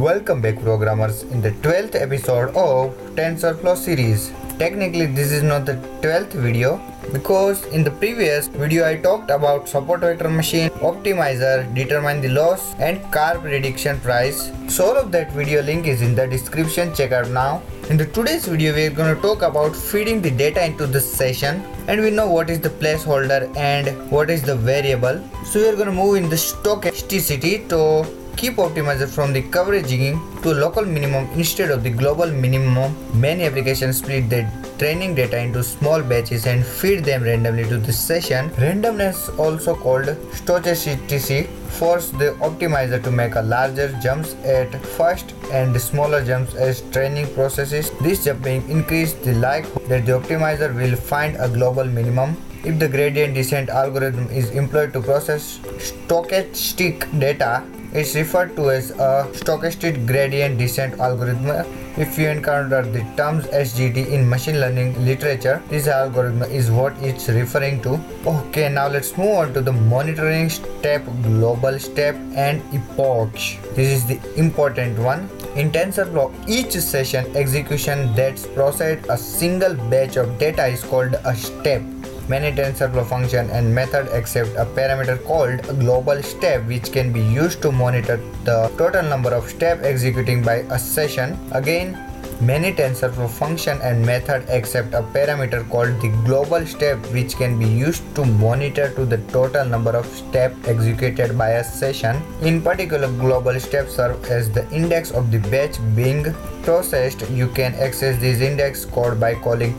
Welcome back programmers in the 12th episode of TensorFlow series. Technically this is not the 12th video because in the previous video I talked about support vector machine, optimizer, determine the loss and car prediction price. So all of that video link is in the description, check out now. In the today's video we are going to talk about feeding the data into the session, and we know what is the placeholder and what is the variable. So we are going to move in the stochasticity to keep optimizer from the coveraging to local minimum instead of the global minimum. Many applications split their training data into small batches and feed them randomly to the session. Randomness, also called stochasticity, forces the optimizer to make a larger jumps at first and smaller jumps as training processes. This jumping increases the likelihood that the optimizer will find a global minimum. If the gradient descent algorithm is employed to process stochastic data, it's referred to as a stochastic gradient descent algorithm. If you encounter the terms SGD in machine learning literature, this algorithm is what it's referring to. Okay, now let's move on to the monitoring step, global step and epoch. This is the important one. In TensorFlow, each session execution that processes a single batch of data is called a step. Many TensorFlow function and method accept a parameter called a global step, which can be used to monitor the total number of steps executing by a session. Again, many TensorFlow function and method accept a parameter called the global step, which can be used to monitor to the total number of steps executed by a session. In particular, global steps serve as the index of the batch being processed. You can access this index code by calling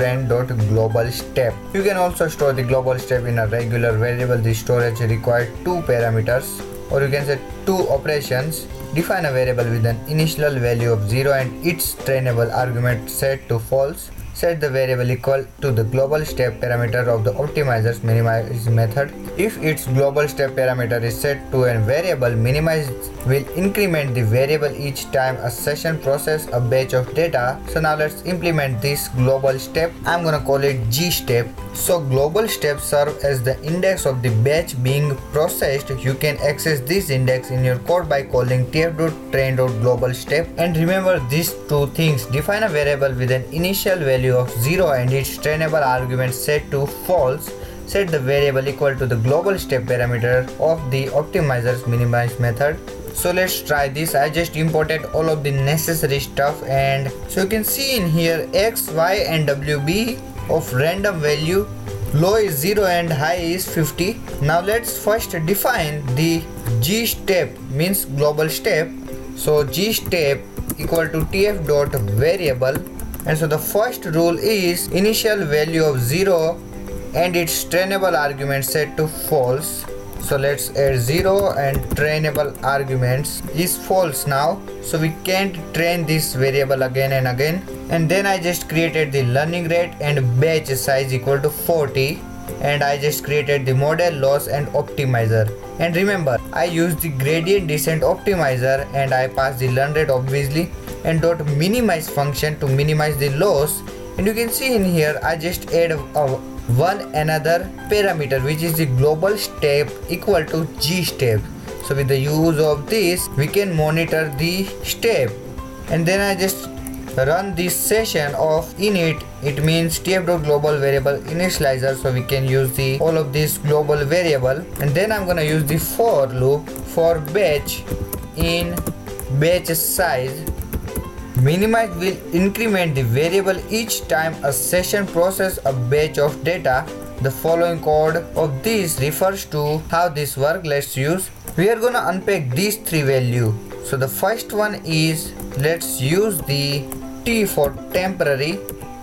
tf.train.globalStep. You can also store the global step in a regular variable. The storage requires two parameters, or you can say two operations. Define a variable with an initial value of 0 and its trainable argument set to false. Set the variable equal to the global step parameter of the optimizer's minimize method. If its global step parameter is set to a variable, minimize will increment the variable each time a session processes a batch of data. So now let's implement this global step. I'm gonna call it G step. So global steps serve as the index of the batch being processed. You can access this index in your code by calling tf.train.globalStep. And remember these two things: define a variable with an initial value of 0 and its trainable argument set to false. Set the variable equal to the global step parameter of the optimizer's minimize method. So let's try this. I just imported all of the necessary stuff, and so you can see in here x, y and wb of random value. Low is 0 and high is 50. Now let's first define the G step, means global step. So G step equal to tf.variable, and so the first rule is initial value of 0 and its trainable argument set to false. So let's add 0 and trainable arguments is false now, so we can't train this variable again and again. And then I just created the learning rate and batch size equal to 40, and I just created the model, loss and optimizer. And remember, I used the gradient descent optimizer and I passed the learn rate obviously, and dot minimize function to minimize the loss. And you can see in here I just add one another parameter, which is the global step equal to G step. So with the use of this we can monitor the step. And then I just run this session of init. It means tf.global variable initializer, so we can use the all of this global variable. And then I'm gonna use the for loop for batch in batch size. Minimize will increment the variable each time a session processes a batch of data. The following code of this refers to how this works. Let's use. We are gonna unpack these three values. So the first one is, let's use the t for temporary,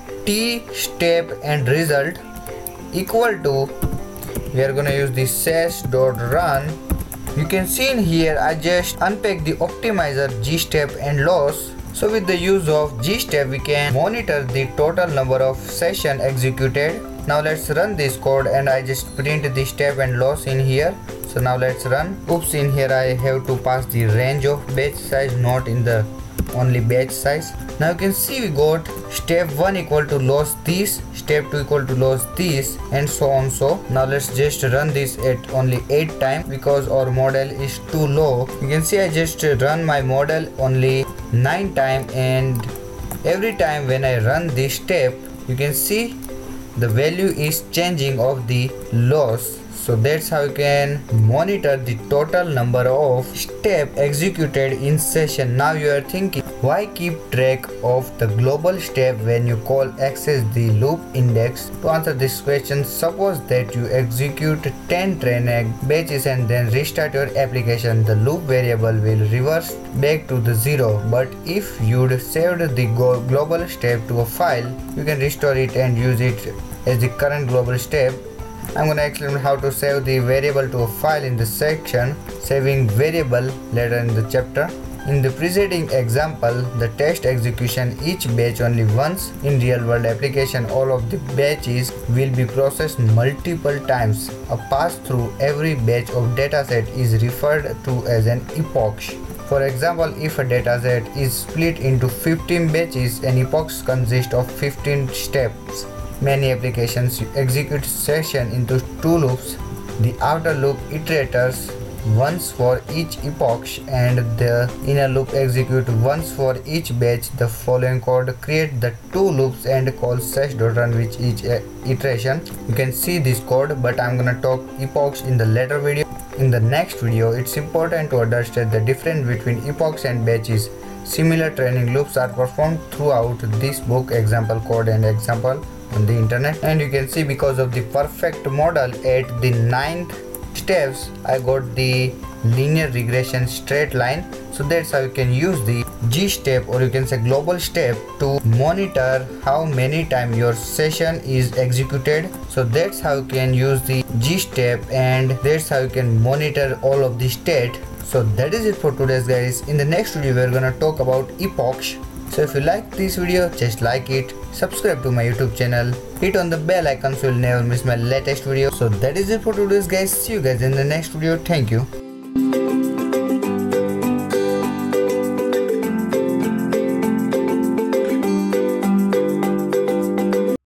t step and result equal to, we are gonna use the ses.run. You can see in here I just unpack the optimizer, G step and loss. So with the use of G step we can monitor the total number of sessions executed. Now let's run this code, and I just print the step and loss in here. So now let's run. Oops, in here I have to pass the range of batch size, not in the only batch size. Now you can see we got step 1 equal to loss this, step 2 equal to loss this, and so on. So now let's just run this at only 8 times because our model is too low. You can see I just run my model only 9 times, and every time when I run this step, you can see the value is changing of the loss. So that's how you can monitor the total number of steps executed in session. Now you are thinking, why keep track of the global step when you call access the loop index? To answer this question, suppose that you execute 10 train batches and then restart your application. The loop variable will reverse back to the 0. But if you'd saved the global step to a file, you can restore it and use it as the current global step. I'm gonna explain how to save the variable to a file in the section saving variable later in the chapter. In the preceding example, the test execution each batch only once. In real world application, all of the batches will be processed multiple times. A pass through every batch of dataset is referred to as an epoch. For example, if a dataset is split into 15 batches, an epoch consists of 15 steps. Many applications execute session into 2 loops. The outer loop iterates once for each epoch and the inner loop execute once for each batch. The following code create the 2 loops and call sesh.run with each iteration. You can see this code, but I'm gonna talk epochs in the later video. In the next video, it's important to understand the difference between epochs and batches. Similar training loops are performed throughout this book, example code and example on the internet. And you can see because of the perfect model at the 9th steps, I got the linear regression straight line. So that's how you can use the G step, or you can say global step, to monitor how many times your session is executed. So that's how you can use the G step, and that's how you can monitor all of the state. So that is it for today's guys. In the next video we're gonna talk about epochs. So if you like this video, just like it, subscribe to my YouTube channel, hit on the bell icon so you'll never miss my latest video. So that is it for today's guys. See you guys in the next video. Thank you.